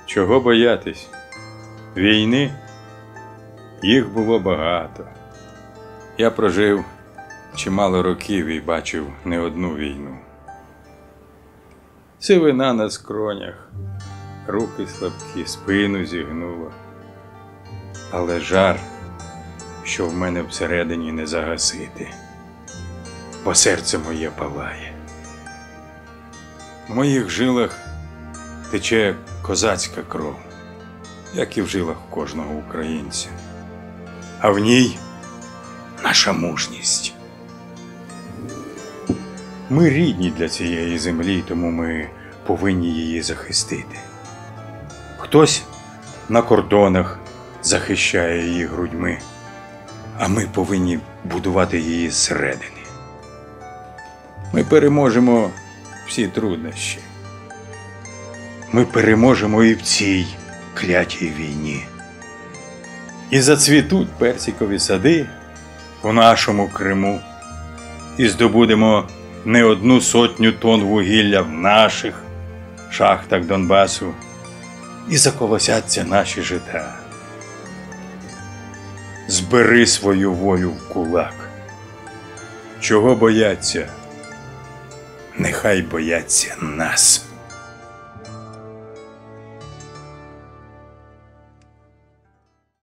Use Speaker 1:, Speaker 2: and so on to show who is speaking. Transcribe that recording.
Speaker 1: Чого боятись? Війни? Їх було багато. Я прожив чимало років і бачив не одну війну. Сивина на скронях, руки слабкі, спину зігнуло. Але жар, що в мене всередині, не загасити, бо серце моє палає. В моїх жилах тече козацька кров, як і в жилах кожного українця. А в ній наша мужність. Ми рідні для цієї землі, тому ми повинні її захистити. Хтось на кордонах захищає її грудьми, а ми повинні будувати її зсередини. Ми переможемо всі труднощі. Ми переможемо і в цій клятій війні. І зацвітуть персикові сади у нашому Криму. І здобудемо не 100 тонн вугілля в наших шахтах Донбасу. І заколосяться наші жита. Збери свою волю в кулак. Чого бояться? Нехай бояться нас.